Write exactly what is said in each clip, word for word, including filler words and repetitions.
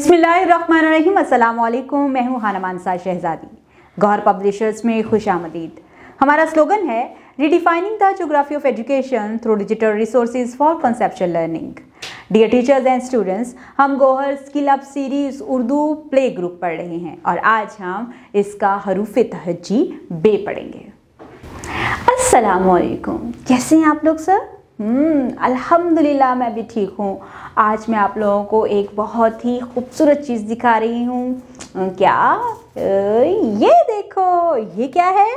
बिस्मिल्लाहिर्रहमानिर्रहीम, अस्सलाम वालेकुम। मैं हूँ हाना मानसा शहजादी। गौहर पब्लिशर्स में खुशामदीद। हमारा स्लोगन है redefining the geography of education through digital resources for conceptual learning. Dear teachers and students, हम Gauhar skill up series Urdu play group पढ़ रहे हैं और आज हम इसका हरूफ तहज्जी बे पढ़ेंगे। अस्सलाम वालेकुम, कैसे हैं आप लोग सर? हम्म अल्हम्दुलिल्लाह मैं भी ठीक हूँ। आज मैं आप लोगों को एक बहुत ही खूबसूरत चीज़ दिखा रही हूँ। क्या? ये देखो, ये क्या है?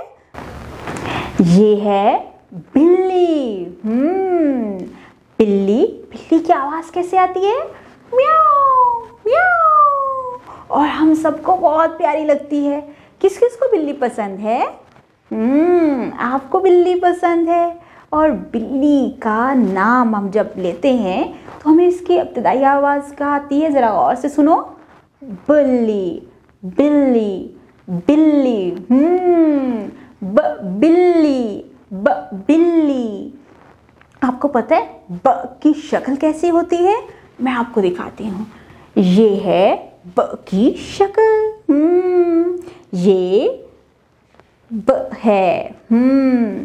ये है बिल्ली। हम्म बिल्ली बिल्ली की आवाज़ कैसे आती है? म्याऊ म्याऊ। और हम सबको बहुत प्यारी लगती है। किस किस को बिल्ली पसंद है? हम्म आपको बिल्ली पसंद है। और बिल्ली का नाम हम जब लेते हैं तो हमें इसकी इब्तिदाई आवाज़ क्या आती है, ज़रा गौर से सुनो। बिल्ली बिल्ली बिल्ली। हम्म ब बिल्ली ब बिल्ली। आपको पता है ब की शक्ल कैसी होती है? मैं आपको दिखाती हूँ। ये है ब की शक्ल। हम्म ये ब है। हम्म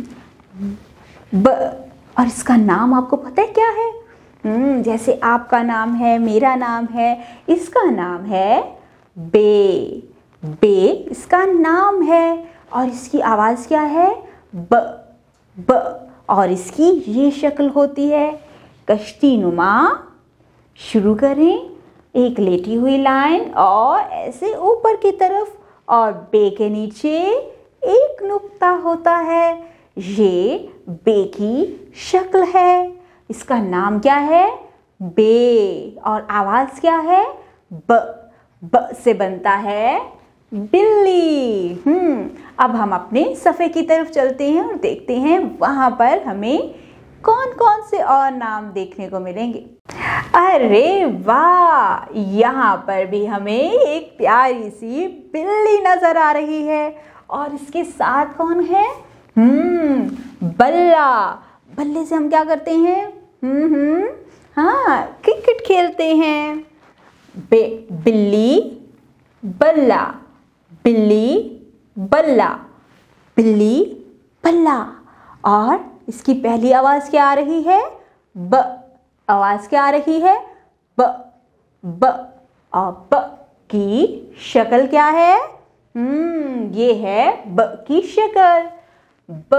ब। और इसका नाम आपको पता है क्या है? हम्म जैसे आपका नाम है, मेरा नाम है, इसका नाम है बे। बे इसका नाम है और इसकी आवाज़ क्या है? ब ब। और इसकी ये शक्ल होती है कश्ती नुमा। शुरू करें, एक लेटी हुई लाइन और ऐसे ऊपर की तरफ, और बे के नीचे एक नुक्ता होता है। ये बे की शक्ल है। इसका नाम क्या है? बे। और आवाज़ क्या है? ब। ब से बनता है बिल्ली। हम्म अब हम अपने सफ़े की तरफ चलते हैं और देखते हैं वहाँ पर हमें कौन कौन से और नाम देखने को मिलेंगे। अरे वाह, यहाँ पर भी हमें एक प्यारी सी बिल्ली नज़र आ रही है और इसके साथ कौन है? हम्म बल्ला। बल्ले से हम क्या करते हैं? हम्म हम्म हाँ, क्रिकेट खेलते हैं। बे बिल्ली बल्ला बिल्ली बल्ला बिल्ली बल्ला। और इसकी पहली आवाज़ क्या आ रही है? ब। आवाज़ क्या आ रही है? ब ब। और ब की शक्ल क्या है? हम्म ये है ब की शक्ल। ब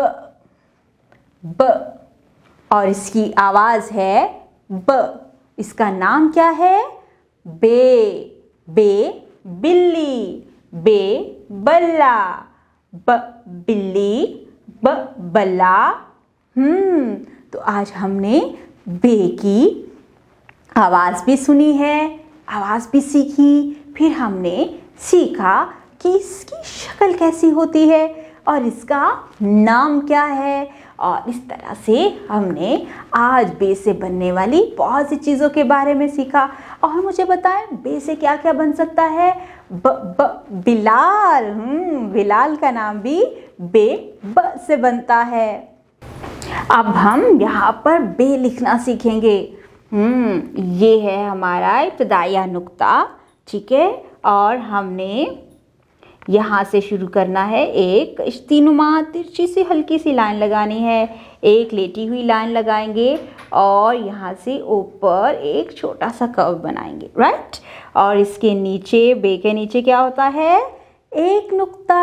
ब। और इसकी आवाज़ है ब। इसका नाम क्या है? बे। बे बिल्ली बे बल्ला। ब बिल्ली ब बल्ला। हम्म तो आज हमने बे की आवाज़ भी सुनी है, आवाज़ भी सीखी, फिर हमने सीखा कि इसकी शक्ल कैसी होती है और इसका नाम क्या है। और इस तरह से हमने आज बे से बनने वाली बहुत सी चीज़ों के बारे में सीखा। और मुझे बताएं बे से क्या क्या बन सकता है? ब ब बिलाल। हम्म बिलाल का नाम भी बे ब से बनता है। अब हम यहाँ पर बे लिखना सीखेंगे। हम्म ये है हमारा इब्तिदाई नुक्ता, ठीक है। और हमने यहाँ से शुरू करना है। एक कश्तीनुमा तिरछी सी हल्की सी लाइन लगानी है, एक लेटी हुई लाइन लगाएंगे और यहाँ से ऊपर एक छोटा सा कर्व बनाएंगे, राइट। और इसके नीचे, बे के नीचे क्या होता है? एक नुक्ता।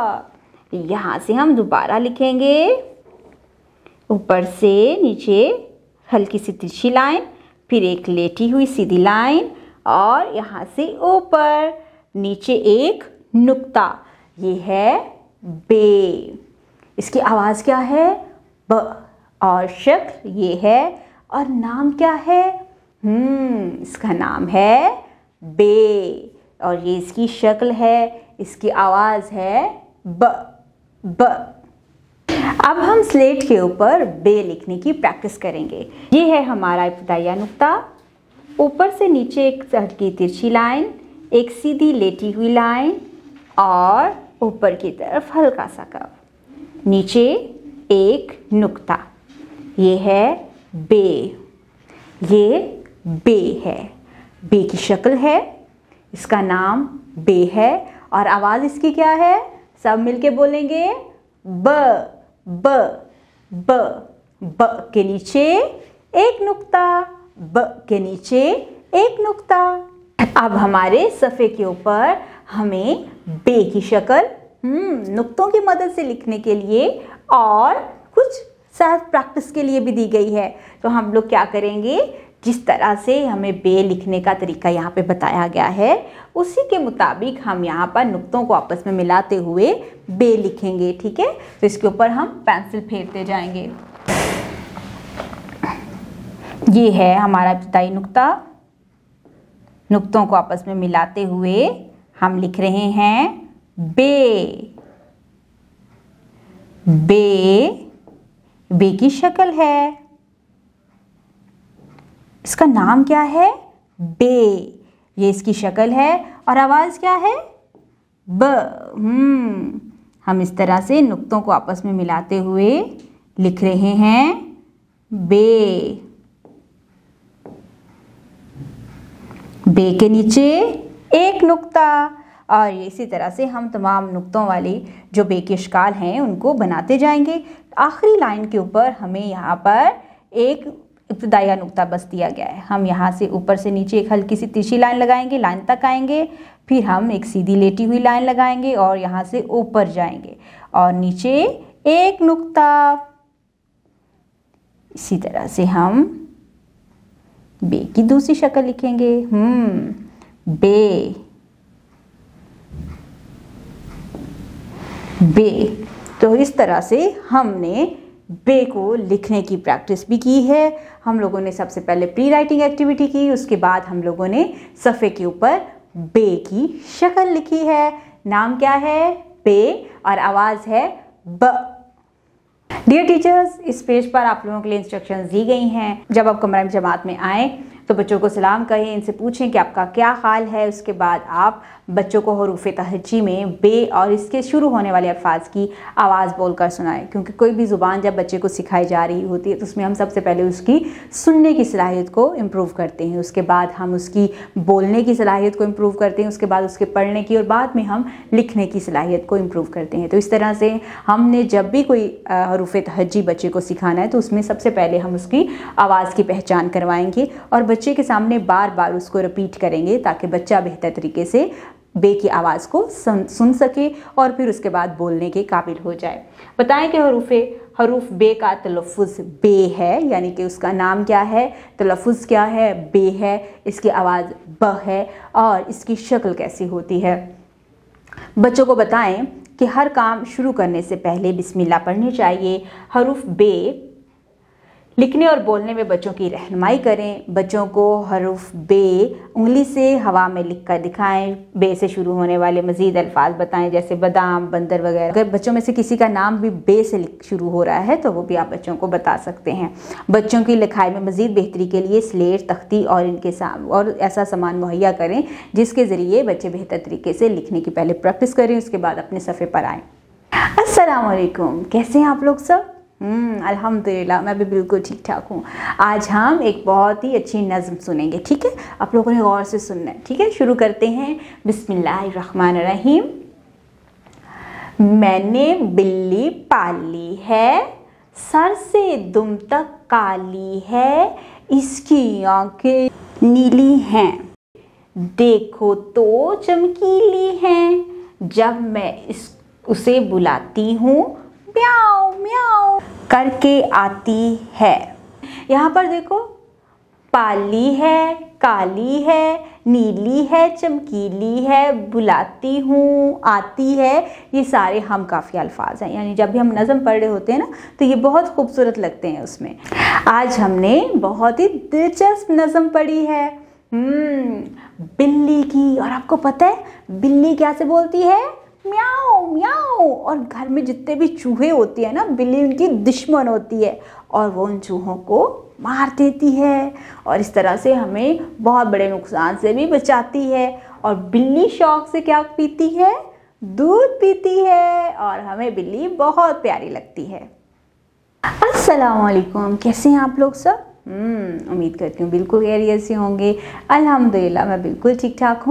यहाँ से हम दोबारा लिखेंगे, ऊपर से नीचे हल्की सी तिरछी लाइन, फिर एक लेटी हुई सीधी लाइन और यहाँ से ऊपर नीचे एक नुक्ता। ये है बे। इसकी आवाज़ क्या है? ब। और शक्ल ये है। और नाम क्या है? हम्म इसका नाम है बे। और ये इसकी शक्ल है, इसकी आवाज़ है ब ब। अब हम स्लेट के ऊपर बे लिखने की प्रैक्टिस करेंगे। ये है हमारा इब्तिदाई नुक्ता। ऊपर से नीचे एक हल्की तिरछी लाइन, एक सीधी लेटी हुई लाइन और ऊपर की तरफ हल्का सा कर्व, नीचे एक नुक्ता। ये है बे। ये बे है। बे की शक्ल है, इसका नाम बे है और आवाज़ इसकी क्या है? सब मिलके बोलेंगे ब ब ब। ब के नीचे एक नुक्ता, ब के नीचे एक नुक्ता। अब हमारे सफ़े के ऊपर हमें बे की शक्ल हम्म नुक्तों की मदद से लिखने के लिए और कुछ सहज प्रैक्टिस के लिए भी दी गई है। तो हम लोग क्या करेंगे, जिस तरह से हमें बे लिखने का तरीका यहाँ पे बताया गया है उसी के मुताबिक हम यहाँ पर नुक्तों को आपस में मिलाते हुए बे लिखेंगे। ठीक है, तो इसके ऊपर हम पेंसिल फेरते जाएंगे। ये है हमारा इब्तिदाई नुक्ता। नुक्तों को आपस में मिलाते हुए हम लिख रहे हैं बे। बे बे की शक्ल है, इसका नाम क्या है? बे। ये इसकी शक्ल है और आवाज़ क्या है? ब। हम्म हम इस तरह से नुक्तों को आपस में मिलाते हुए लिख रहे हैं बे। बे के नीचे एक नुक्ता और इसी तरह से हम तमाम नुक्तों वाली जो बे के अश्काल हैं उनको बनाते जाएंगे। आखिरी लाइन के ऊपर हमें यहाँ पर एक इब्तिदाई नुक्ता बस दिया गया है। हम यहाँ से ऊपर से नीचे एक हल्की सी तिरछी लाइन लगाएंगे, लाइन तक आएंगे, फिर हम एक सीधी लेटी हुई लाइन लगाएंगे और यहाँ से ऊपर जाएंगे और नीचे एक नुक्ता। इसी तरह से हम बे की दूसरी शक्ल लिखेंगे। हम्म बे बे। तो इस तरह से हमने बे को लिखने की प्रैक्टिस भी की है। हम लोगों ने सबसे पहले प्री राइटिंग एक्टिविटी की, उसके बाद हम लोगों ने सफ़े के ऊपर बे की शक्ल लिखी है। नाम क्या है? बे और आवाज़ है ब। डियर टीचर्स, इस पेज पर आप लोगों के लिए इंस्ट्रक्शंस दी गई हैं। जब आप कमरा जमात में आएँ तो बच्चों को सलाम कहें, इनसे पूछें कि आपका क्या हाल है। उसके बाद आप बच्चों को हरूफ तहज्जी में बे और इसके शुरू होने वाले अल्फाज की आवाज़ बोलकर सुनाएं, क्योंकि कोई भी ज़ुबान जब बच्चे को सिखाई जा रही होती है तो उसमें हम सबसे पहले उसकी सुनने की सलाहियत को इम्प्रूव करते हैं, उसके बाद हम उसकी बोलने की सलाहियत को इम्प्रूव करते हैं, उसके बाद उसके पढ़ने की और बाद में हम लिखने की सलाहियत को इम्प्रूव करते हैं। तो इस तरह से हमने जब भी कोई हरूफ तहज्जी बच्चे को सिखाना है तो उसमें सबसे पहले हम उसकी आवाज़ की पहचान करवाएंगे और बच्चे के सामने बार बार उसको रिपीट करेंगे ताकि बच्चा बेहतर तरीके से बे की आवाज़ को सुन सुन सके और फिर उसके बाद बोलने के काबिल हो जाए। बताएं कि हरूफ हरूफ बे का तलफ़ुज़ बे है, यानी कि उसका नाम क्या है, तलफ़ुज़ क्या है? बे है। इसकी आवाज़ ब है और इसकी शक्ल कैसी होती है। बच्चों को बताएं कि हर काम शुरू करने से पहले बिस्मिल्लाह पढ़नी चाहिए। हरूफ बे लिखने और बोलने में बच्चों की रहनुमाई करें। बच्चों को हरूफ बे उंगली से हवा में लिख कर दिखाएँ। बे से शुरू होने वाले मज़ीद अल्फाज बताएं, जैसे बादाम, बंदर वगैरह। अगर बच्चों में से किसी का नाम भी बे से शुरू हो रहा है तो वो भी आप बच्चों को बता सकते हैं। बच्चों की लिखाई में मज़ीद बेहतरी के लिए स्लेट, तख्ती और इनके साम और ऐसा सामान मुहैया करें जिसके ज़रिए बच्चे बेहतर तरीके से लिखने की पहले प्रैक्टिस करें, उसके बाद अपने सफ़े पर आएँ। अस्सलाम वालेकुम, कैसे हैं आप लोग सब? हम्म अल्हम्दुलिल्लाह, मैं भी बिल्कुल ठीक ठाक हूँ। आज हम एक बहुत ही अच्छी नज़्म सुनेंगे, ठीक है? आप लोगों ने गौर से सुनना है, ठीक है? शुरू करते हैं। बिस्मिल्लाहिर्रहमानिर्रहीम। मैंने बिल्ली पाली है, सर से दुम तक काली है, इसकी आंखें नीली हैं, देखो तो चमकीली हैं, जब मैं इस उसे बुलाती हूँ म्याऊ म्याऊ करके आती है। यहाँ पर देखो, पाली है, काली है, नीली है, चमकीली है, बुलाती हूँ, आती है, ये सारे हम काफ़ी अल्फाज हैं। यानी जब भी हम नज़म पढ़ रहे होते हैं ना तो ये बहुत खूबसूरत लगते हैं उसमें। आज हमने बहुत ही दिलचस्प नज़म पढ़ी है हम्म बिल्ली की। और आपको पता है बिल्ली क्या से बोलती है? म्याऊ म्याऊ। और घर में जितने भी चूहे होती है ना, बिल्ली उनकी दुश्मन होती है और वो उन चूहों को मार देती है और इस तरह से हमें बहुत बड़े नुकसान से भी बचाती है। और बिल्ली शौक से क्या पीती है? दूध पीती है और हमें बिल्ली बहुत प्यारी लगती है। अस्सलाम वालेकुम, कैसे हैं आप लोग सब? हम्म उम्मीद करती हूँ बिल्कुल खैरियत से होंगे। अल्हम्दुलिल्लाह मैं बिल्कुल ठीक ठाक हूँ।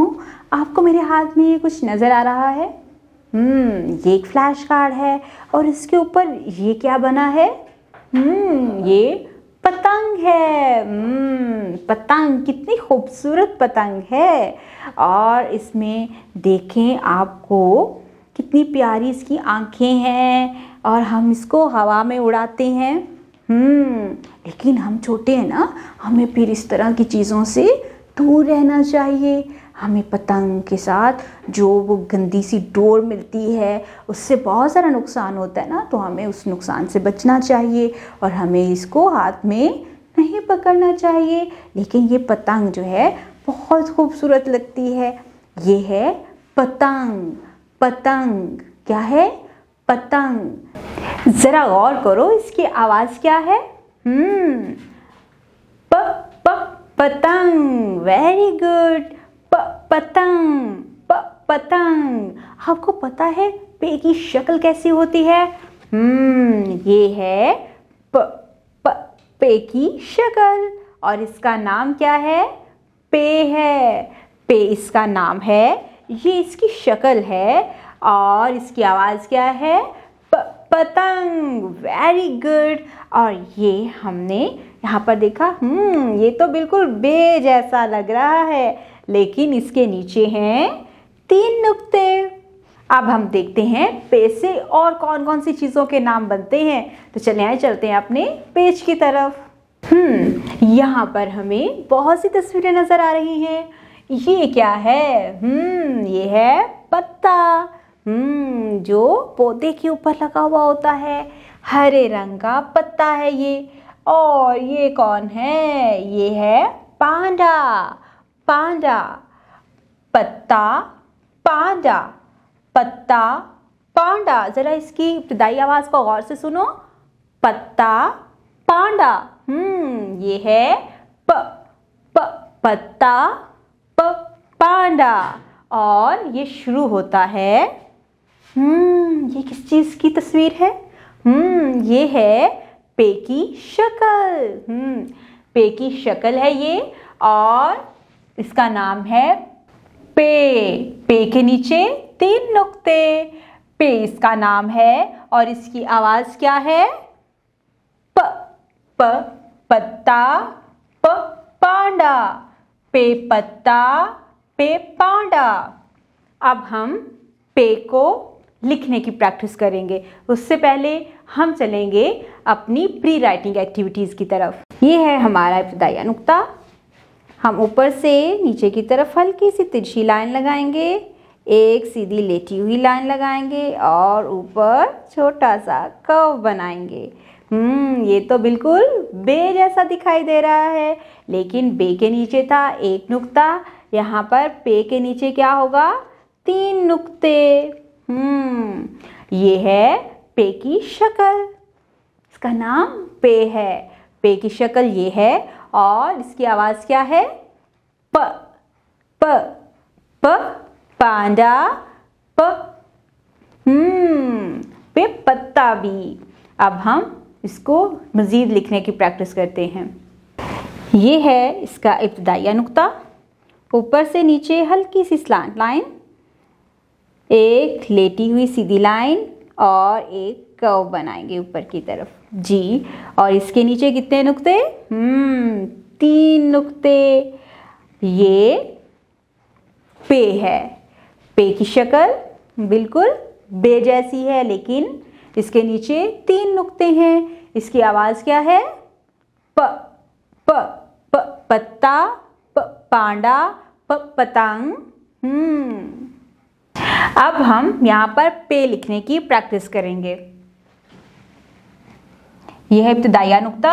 आपको मेरे हाथ में कुछ नज़र आ रहा है? हम्म ये एक फ्लैश कार्ड है और इसके ऊपर ये क्या बना है? हम्म ये पतंग है। हम्म पतंग, कितनी खूबसूरत पतंग है। और इसमें देखें आपको कितनी प्यारी इसकी आंखें हैं और हम इसको हवा में उड़ाते हैं। हम्म लेकिन हम छोटे हैं ना, हमें फिर इस तरह की चीज़ों से दूर रहना चाहिए। हमें पतंग के साथ जो वो गंदी सी डोर मिलती है उससे बहुत सारा नुकसान होता है ना, तो हमें उस नुकसान से बचना चाहिए और हमें इसको हाथ में नहीं पकड़ना चाहिए। लेकिन ये पतंग जो है बहुत खूबसूरत लगती है। ये है पतंग। पतंग क्या है? पतंग। ज़रा गौर करो, इसकी आवाज़ क्या है? हम्म प प पतंग। Very good. प पतंग। प पतंग। आपको पता है पे की शक्ल कैसी होती है? हम्म ये है प प पे की शक्ल और इसका नाम क्या है? पे है। पे इसका नाम है, ये इसकी शक्ल है और इसकी आवाज़ क्या है? प पतंग। Very good. और ये हमने यहाँ पर देखा, हम्म ये तो बिल्कुल बे जैसा लग रहा है, लेकिन इसके नीचे हैं तीन नुक्ते। अब हम देखते हैं पे से और कौन कौन सी चीज़ों के नाम बनते हैं। तो चले आए, चलते हैं अपने पेज की तरफ। हम्म यहाँ पर हमें बहुत सी तस्वीरें नज़र आ रही हैं। ये क्या है? हम्म ये है पत्ता। हम्म जो पौधे के ऊपर लगा हुआ होता है। हरे रंग का पत्ता है ये। और ये कौन है? ये है पांडा। पांडा। पत्ता, पांडा। पत्ता, पांडा। जरा इसकी इब्तिदाई आवाज को गौर से सुनो। पत्ता, पांडा। हम्म ये है प प पत्ता, प पांडा। और ये शुरू होता है, हम्म ये किस चीज की तस्वीर है? हम्म ये है पे की शक्ल। हम्म पे की शक्ल है ये और इसका नाम है पे। पे के नीचे तीन नुक्ते। पे इसका नाम है और इसकी आवाज क्या है? प प पत्ता, प पांडा। पे पत्ता, पे पांडा। अब हम पे को लिखने की प्रैक्टिस करेंगे। उससे पहले हम चलेंगे अपनी प्री राइटिंग एक्टिविटीज़ की तरफ। ये है हमारा इब्तिदाई नुक्ता। हम ऊपर से नीचे की तरफ हल्की सी तिरछी लाइन लगाएंगे, एक सीधी लेटी हुई लाइन लगाएंगे और ऊपर छोटा सा कर्व बनाएंगे। हम्म ये तो बिल्कुल बे जैसा दिखाई दे रहा है, लेकिन बे के नीचे था एक नुक्ता, यहाँ पर पे के नीचे क्या होगा? तीन नुक्ते। हम्म ये है पे की शक्ल। इसका नाम पे है। पे की शक्ल ये है और इसकी आवाज क्या है? प प प पांडा प। हम्म पे पत्ता भी। अब हम इसको मज़ीद लिखने की प्रैक्टिस करते हैं। ये है इसका इब्तिदाई नुक्ता। ऊपर से नीचे हल्की सी स्लांट लाइन, एक लेटी हुई सीधी लाइन और एक कर्व बनाएंगे ऊपर की तरफ जी। और इसके नीचे कितने नुक्ते? हम्म तीन नुक्ते। ये पे है। पे की शक्ल बिल्कुल बे जैसी है, लेकिन इसके नीचे तीन नुक्ते हैं। इसकी आवाज़ क्या है? प प प पत्ता, प पांडा, प पतंग। हम्म अब हम यहाँ पर पे लिखने की प्रैक्टिस करेंगे। यह है इब्तिदाई नुक्ता।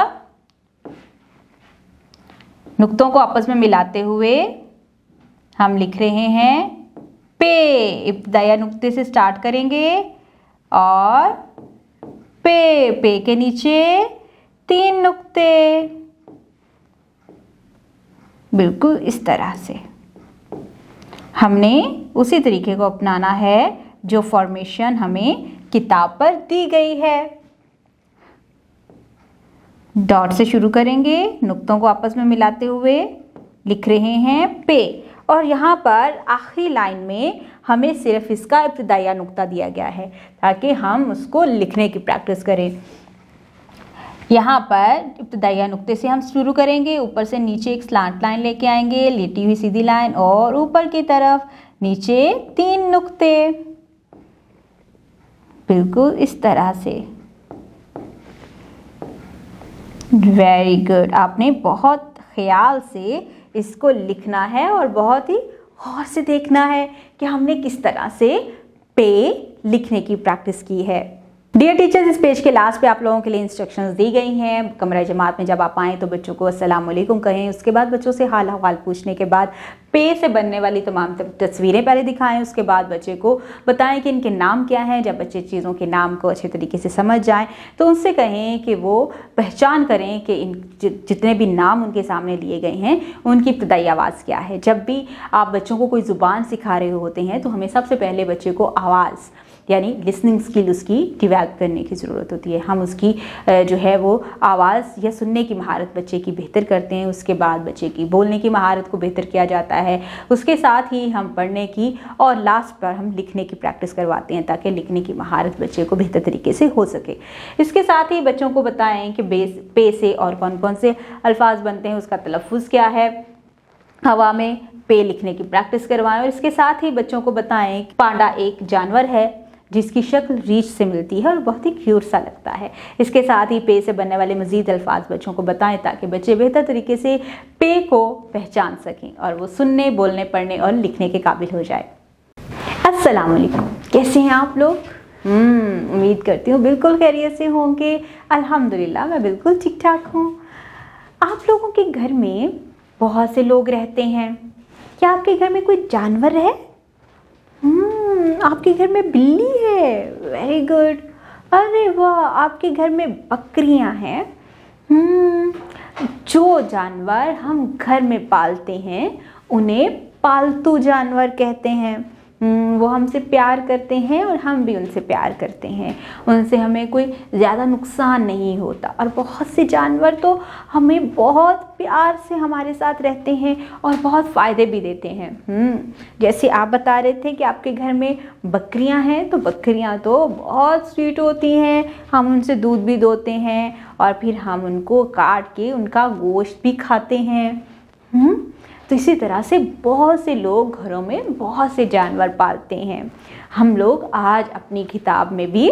नुक्तों को आपस में मिलाते हुए हम लिख रहे हैं पे। इब्तिदाई नुक्ते से स्टार्ट करेंगे और पे। पे के नीचे तीन नुक्ते, बिल्कुल इस तरह से। हमने उसी तरीके को अपनाना है जो फॉर्मेशन हमें किताब पर दी गई है। डॉट से शुरू करेंगे, नुक्तों को आपस में मिलाते हुए लिख रहे हैं पे और यहाँ पर आखिरी लाइन में हमें सिर्फ इसका इब्तिदाइया नुक्ता दिया गया है ताकि हम उसको लिखने की प्रैक्टिस करें। यहाँ पर इब्तिदाइया नुक्ते से हम शुरू करेंगे, ऊपर से नीचे एक स्लांट लाइन लेके आएंगे, लेटी हुई सीधी लाइन और ऊपर की तरफ नीचे तीन नुक्ते, बिल्कुल इस तरह से। वेरी गुड, आपने बहुत ख्याल से इसको लिखना है और बहुत ही गौर से देखना है कि हमने किस तरह से पे लिखने की प्रैक्टिस की है। डियर टीचर्स, इस पेज के लास्ट पे आप लोगों के लिए इंस्ट्रक्शंस दी गई हैं। कमरा जमात में जब आप आएँ तो बच्चों को अस्सलाम वालेकुम कहें, उसके बाद बच्चों से हाल हवाल पूछने के बाद पे से बनने वाली तमाम तस्वीरें पहले दिखाएं, उसके बाद बच्चे को बताएं कि इनके नाम क्या हैं। जब बच्चे चीज़ों के नाम को अच्छे तरीके से समझ जाएं तो उनसे कहें कि वो पहचान करें कि इन जितने भी नाम उनके सामने लिए गए हैं उनकी इब्तिदाई आवाज़ क्या है। जब भी आप बच्चों को कोई ज़ुबान सिखा रहे होते हैं तो हमें सबसे पहले बच्चे को आवाज़ यानी लिसनिंग स्किल उसकी डेवलप करने की ज़रूरत होती है। हम उसकी जो है वो आवाज़ या सुनने की महारत बच्चे की बेहतर करते हैं, उसके बाद बच्चे की बोलने की महारत को बेहतर किया जाता है, उसके साथ ही हम पढ़ने की और लास्ट पर हम लिखने की प्रैक्टिस करवाते हैं ताकि लिखने की महारत बच्चे को बेहतर तरीके से हो सके। इसके साथ ही बच्चों को बताएं कि बेस पे से और कौन कौन से अल्फाज बनते हैं, उसका तलफ़ुज़ क्या है, हवा में पे लिखने की प्रैक्टिस करवाएं। और इसके साथ ही बच्चों को बताएं कि पांडा एक जानवर है जिसकी शक्ल रीछ से मिलती है और बहुत ही क्यूट सा लगता है। इसके साथ ही पे से बनने वाले मज़ीद अल्फाज बच्चों को बताएं ताकि बच्चे बेहतर तरीके से पे को पहचान सकें और वो सुनने, बोलने, पढ़ने और लिखने के काबिल हो जाए। अस्सलाम वालेकुम, कैसे हैं आप लोग? हम्म उम्मीद करती हूँ बिल्कुल खैरियत से होंगे। अल्हम्दुलिल्लाह मैं बिल्कुल ठीक ठाक हूँ। आप लोगों के घर में बहुत से लोग रहते हैं, क्या आपके घर में कोई जानवर है? हम्म आपके घर में बिल्ली है, वेरी गुड। अरे वाह, आपके घर में बकरियां हैं। हम्म जो जानवर हम घर में पालते हैं उन्हें पालतू जानवर कहते हैं। वो हमसे प्यार करते हैं और हम भी उनसे प्यार करते हैं, उनसे हमें कोई ज़्यादा नुकसान नहीं होता। और बहुत से जानवर तो हमें बहुत प्यार से हमारे साथ रहते हैं और बहुत फ़ायदे भी देते हैं। जैसे आप बता रहे थे कि आपके घर में बकरियां हैं, तो बकरियां तो बहुत स्वीट होती हैं, हम उनसे दूध भी दोते हैं और फिर हम उनको काट के उनका गोश्त भी खाते हैं। तो इसी तरह से बहुत से लोग घरों में बहुत से जानवर पालते हैं। हम लोग आज अपनी किताब में भी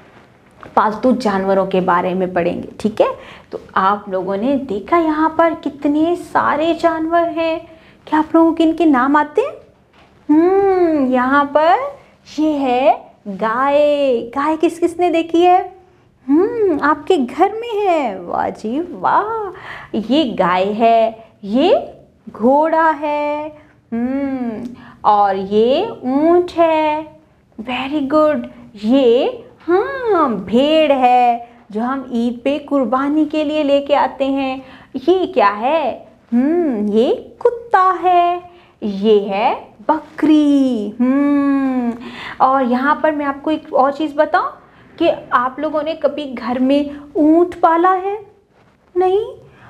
पालतू जानवरों के बारे में पढ़ेंगे, ठीक है? तो आप लोगों ने देखा यहाँ पर कितने सारे जानवर हैं। क्या आप लोगों के इनके नाम आते हैं? हम्म यहाँ पर ये है गाय। गाय किस किसने देखी है? हम्म आपके घर में है, वाह जी वाह। ये गाय है, ये घोड़ा है, हम्म और ये ऊंट है, वेरी गुड। ये हाँ भेड़ है जो हम ईद पे कुर्बानी के लिए लेके आते हैं। ये क्या है? हम्म ये कुत्ता है, ये है बकरी। हम्म और यहाँ पर मैं आपको एक और चीज़ बताऊं कि आप लोगों ने कभी घर में ऊंट पाला है? नहीं,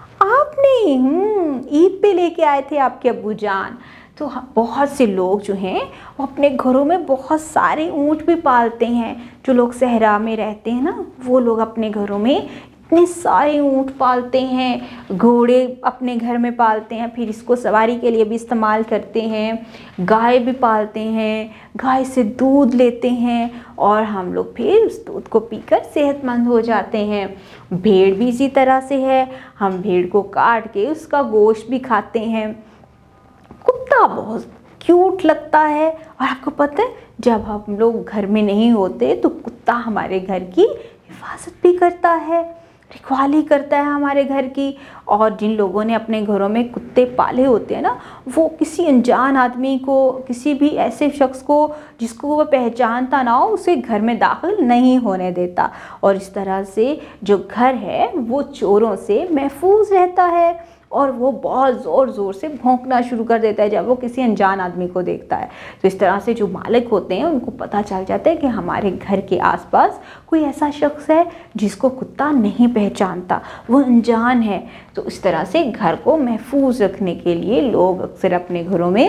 आपने हम्म ईद पे लेके आए थे आपके अब्बू जान। तो बहुत से लोग जो हैं वो अपने घरों में बहुत सारे ऊंट भी पालते हैं। जो लोग सहरा में रहते हैं ना, वो लोग अपने घरों में इतने सारे ऊंट पालते हैं। घोड़े अपने घर में पालते हैं, फिर इसको सवारी के लिए भी इस्तेमाल करते हैं। गाय भी पालते हैं, गाय से दूध लेते हैं और हम लोग फिर उस दूध को पीकर सेहतमंद हो जाते हैं। भेड़ भी इसी तरह से है, हम भेड़ को काट के उसका गोश्त भी खाते हैं। कुत्ता बहुत क्यूट लगता है और आपको पता है जब हम लोग घर में नहीं होते तो कुत्ता हमारे घर की हिफाजत भी करता है, रखवाली करता है हमारे घर की। और जिन लोगों ने अपने घरों में कुत्ते पाले होते हैं ना, वो किसी अनजान आदमी को, किसी भी ऐसे शख्स को जिसको वो पहचानता ना हो, उसे घर में दाखिल नहीं होने देता। और इस तरह से जो घर है वो चोरों से महफूज रहता है और वो बहुत ज़ोर ज़ोर से भौंकना शुरू कर देता है जब वो किसी अनजान आदमी को देखता है। तो इस तरह से जो मालिक होते हैं उनको पता चल जाता है कि हमारे घर के आसपास कोई ऐसा शख्स है जिसको कुत्ता नहीं पहचानता, वो अनजान है। तो इस तरह से घर को महफूज रखने के लिए लोग अक्सर अपने घरों में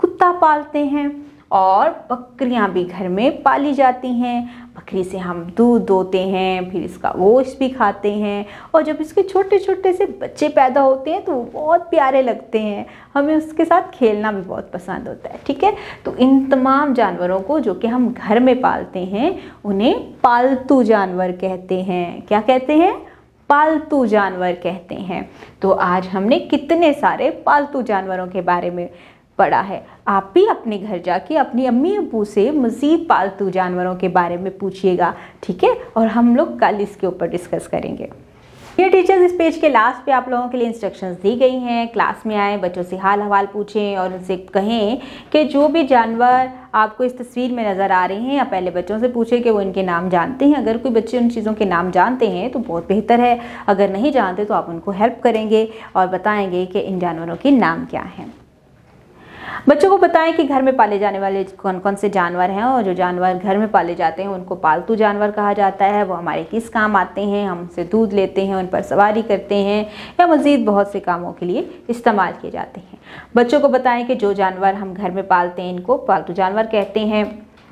कुत्ता पालते हैं और बकरियां भी घर में पाली जाती हैं। बकरी से हम दूध दोते हैं, फिर इसका गोश्त भी खाते हैं और जब इसके छोटे छोटे से बच्चे पैदा होते हैं तो वो बहुत प्यारे लगते हैं, हमें उसके साथ खेलना भी बहुत पसंद होता है। ठीक है, तो इन तमाम जानवरों को जो कि हम घर में पालते हैं उन्हें पालतू जानवर कहते हैं। क्या कहते हैं? पालतू जानवर कहते हैं। तो आज हमने कितने सारे पालतू जानवरों के बारे में पढ़ा है। आप भी अपने घर जाके अपनी अम्मी अब्बू से मज़ीद पालतू जानवरों के बारे में पूछिएगा, ठीक है, और हम लोग कल इसके ऊपर डिस्कस करेंगे। ये टीचर्स, इस पेज के लास्ट पे आप लोगों के लिए इंस्ट्रक्शंस दी गई हैं। क्लास में आए, बच्चों से हाल हवाल पूछें और उनसे कहें कि जो भी जानवर आपको इस तस्वीर में नज़र आ रहे हैं, या पहले बच्चों से पूछें कि वो इनके नाम जानते हैं। अगर कोई बच्चे उन चीज़ों के नाम जानते हैं तो बहुत बेहतर है, अगर नहीं जानते तो आप उनको हेल्प करेंगे और बताएंगे कि इन जानवरों के नाम क्या हैं। बच्चों को बताएं कि घर में पाले जाने वाले कौन कौन से जानवर हैं, और जो जानवर घर में पाले जाते हैं उनको पालतू जानवर कहा जाता है। वो हमारे किस काम आते हैं, हम उनसे दूध लेते हैं, उन पर सवारी करते हैं या मज़ीद बहुत से कामों के लिए इस्तेमाल किए जाते हैं। बच्चों को बताएं कि जो जानवर हम घर में पालते हैं इनको पालतू जानवर कहते हैं।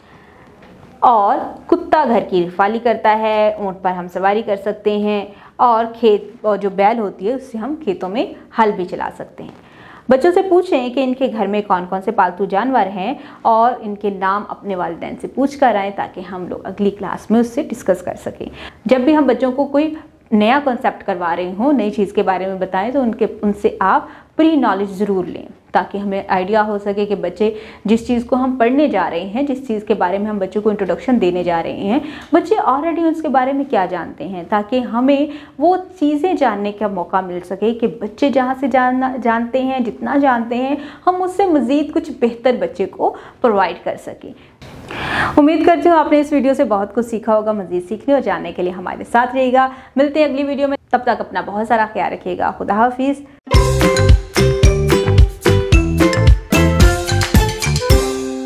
और कुत्ता घर की रखवाली करता है, ऊँट पर हम सवारी कर सकते हैं, और खेत और जो बैल होती है उससे हम खेतों में हल भी चला सकते हैं। बच्चों से पूछें कि इनके घर में कौन कौन से पालतू जानवर हैं और इनके नाम अपने वालिदैन से पूछ कर आएँ, ताकि हम लोग अगली क्लास में उससे डिस्कस कर सकें। जब भी हम बच्चों को कोई नया कॉन्सेप्ट करवा रहे हों, नई चीज़ के बारे में बताएं, तो उनके उनसे आप प्री नॉलेज ज़रूर लें, ताकि हमें आइडिया हो सके कि बच्चे जिस चीज़ को हम पढ़ने जा रहे हैं, जिस चीज़ के बारे में हम बच्चों को इंट्रोडक्शन देने जा रहे हैं, बच्चे ऑलरेडी उसके बारे में क्या जानते हैं, ताकि हमें वो चीज़ें जानने का मौका मिल सके कि बच्चे जहाँ से जानना जानते हैं, जितना जानते हैं, हम उससे मज़ीद कुछ बेहतर बच्चे को प्रोवाइड कर सकें। उम्मीद करती हूँ आपने इस वीडियो से बहुत कुछ सीखा होगा। मज़ीद सीखने और जानने के लिए हमारे साथ रहिएगा। मिलते हैं अगली वीडियो में, तब तक अपना बहुत सारा ख्याल रखिएगा। खुदा हाफिज़।